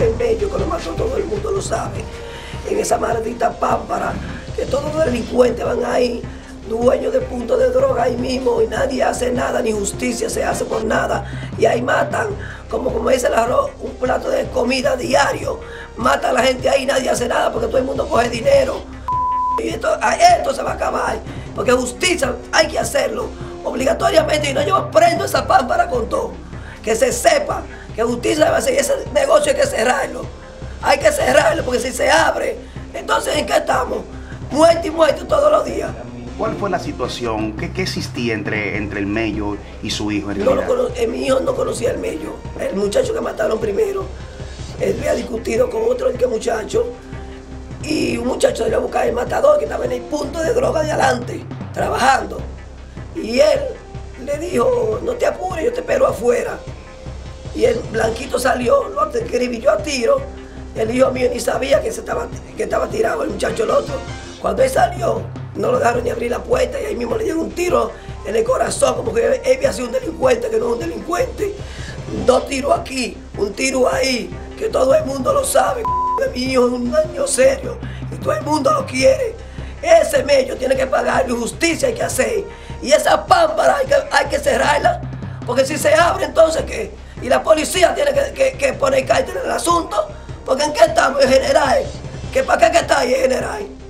fue en Mello, que lo mató, todo el mundo lo sabe. En esa maldita pámpara, que todos los delincuentes van ahí, dueños de puntos de droga ahí mismo, y nadie hace nada, ni justicia se hace por nada. Y ahí matan, como dice el arroz, un plato de comida diario. Mata a la gente ahí, nadie hace nada porque todo el mundo coge dinero. Y esto se va a acabar, porque justicia hay que hacerlo obligatoriamente, y no yo prendo esa pámpara con todo. Que se sepa que justicia debe hacer, ese negocio hay que cerrarlo. Hay que cerrarlo, porque si se abre, entonces ¿en qué estamos? Muerte y muerte todos los días. ¿Cuál fue la situación? ¿Qué existía entre el Mello y su hijo? Mi hijo no conocía al Mello. El muchacho que mataron primero, él había discutido con otro muchacho, y un muchacho salió a buscar el matador que estaba en el punto de droga de adelante, trabajando. Y él le dijo, no te apures, yo te espero afuera. Y el blanquito salió, lo acribilló a tiro. El hijo mío ni sabía que estaba tirado el muchacho el otro. Cuando él salió, no lo dejaron ni abrir la puerta, y ahí mismo le dio un tiro en el corazón, como que él había sido un delincuente, que no es un delincuente. 2 tiros aquí, un tiro ahí, que todo el mundo lo sabe. Mi hijo es un daño serio y todo el mundo lo quiere. Ese Mello tiene que pagar, y justicia hay que hacer. Y esa pámpara hay que cerrarla, porque si se abre, entonces ¿qué? Y la policía tiene que poner cartel en el asunto, porque ¿en qué estamos, en general? ¿Para qué está ahí, en general?